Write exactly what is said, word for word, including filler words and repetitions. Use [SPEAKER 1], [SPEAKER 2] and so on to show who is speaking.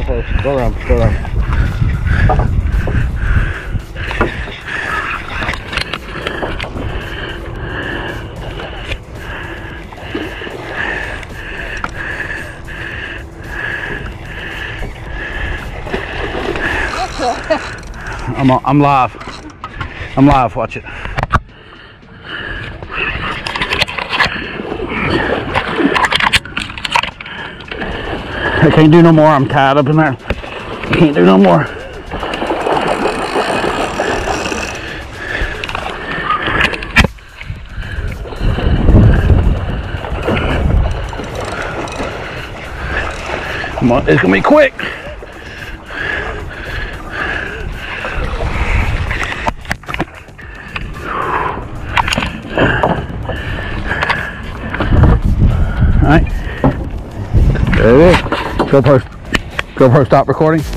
[SPEAKER 1] first. Go around. Go around. I'm I'm live. I'm live. Watch it. I can't do no more. I'm tied up in there. I can't do no more. Come on, it's gonna be quick. All right. There it is. GoPro, GoPro stop recording.